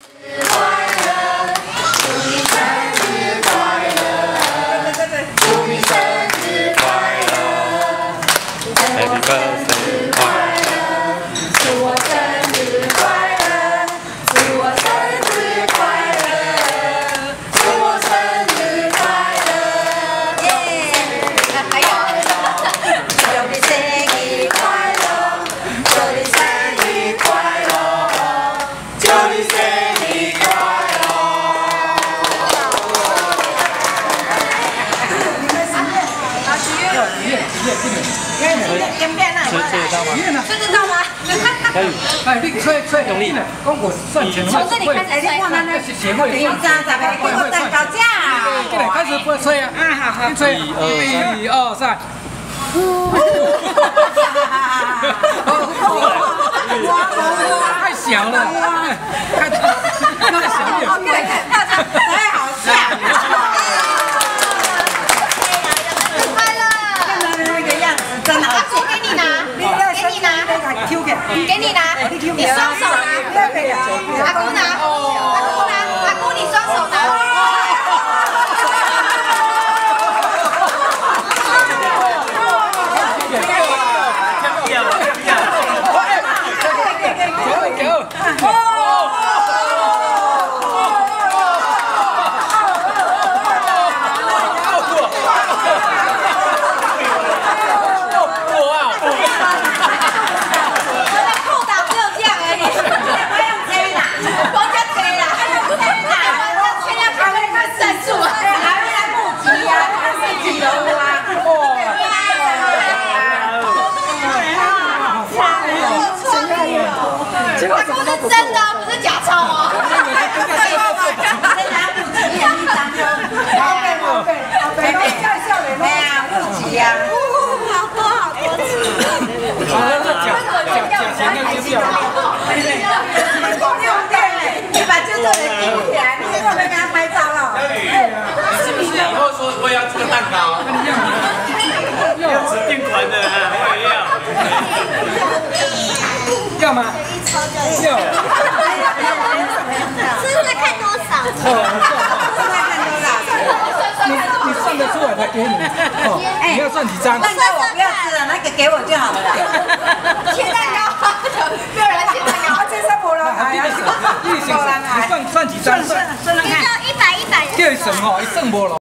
Happy birthday， 快乐！祝我生日快乐！祝我生日快乐！祝我生日快乐！耶！还有，祝你生日快乐！祝你生日快乐！祝你生日快乐！好，许愿。吹得到吗？吹得到吗？可以。哎，你吹用力的，讲我算钱。从这里开始吹，我们协会第30个给我蛋糕价。对，开始不吹啊！好好，吹，1、2、3。哇，太小了，太小点。太好笑。真的，阿姑给你拿，给你拿，给你拿，你双手拿，阿姑拿，阿姑你双手拿。阿姑是真的，不是假钞哦。没有不急呀，好多次。你把这个人盯起来，你有没有跟他拍照了？ 是不是以后说我要这个蛋糕？要指定款的，还有要吗？要。 是在看多少？ 你算得出来才给你。你要算几张？ 蛋糕我不要吃了，那个给我就好了。 切蛋糕，没有人切蛋糕。 这是无人爱啊！ 你算几张？ 算看。 100，100。 叫伊算哦，伊算无咯。